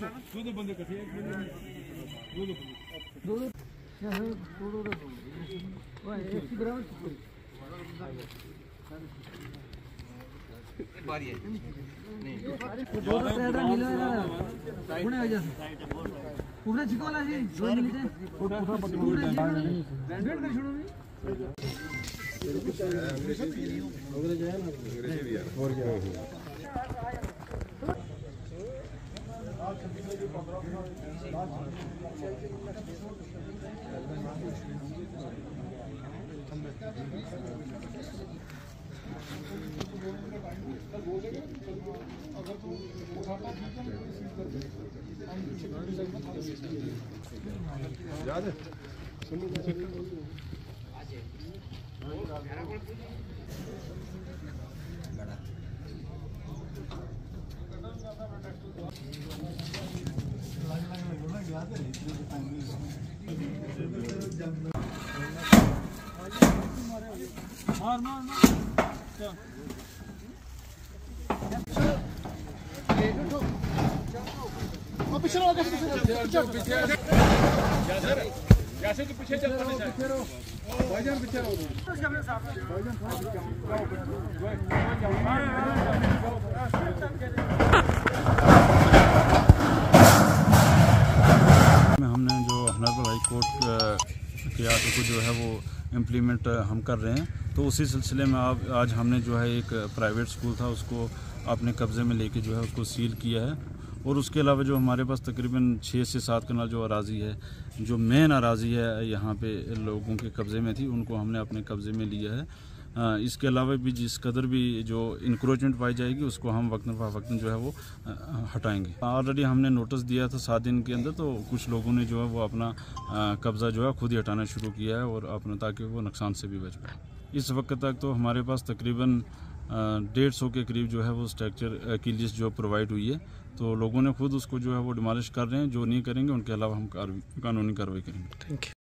दो बंदे इकट्ठे दो बारी है नहीं पूरा चिकवाला जी दो मिनट पूरा बैठ कर छोड़ो और क्या याद है यासिर तो पीछे चल भाईजान पीछे रहो हमने जो हनरबल हाई कोर्ट के आर्डर को जो है वो इम्प्लीमेंट हम कर रहे हैं, तो उसी सिलसिले में आज हमने जो है एक प्राइवेट स्कूल था उसको अपने कब्ज़े में लेके जो है उसको सील किया है। और उसके अलावा जो हमारे पास तकरीबन 6 से 7 कनाल जो अराज़ी है, जो मेन अराज़ी है यहाँ पे लोगों के कब्ज़े में थी, उनको हमने अपने कब्ज़े में लिया है। इसके अलावा भी जिस कदर भी जो इंक्रोचमेंट पाई जाएगी उसको हम वक्तन जो है वो हटाएंगे। ऑलरेडी हमने नोटिस दिया था 7 दिन के अंदर, तो कुछ लोगों ने जो है वो अपना कब्ज़ा जो है खुद ही हटाना शुरू किया है और अपना ताकि वो नुकसान से भी बच पाए। इस वक्त तक तो हमारे पास तकरीबन 150 के करीब जो है वो स्ट्रक्चर की लिस्ट जो प्रोवाइड हुई है, तो लोगों ने खुद उसको जो है वो डिमोलिश कर रहे हैं। जो नहीं करेंगे उनके अलावा हम कानूनी कार्रवाई करेंगे। Thank you.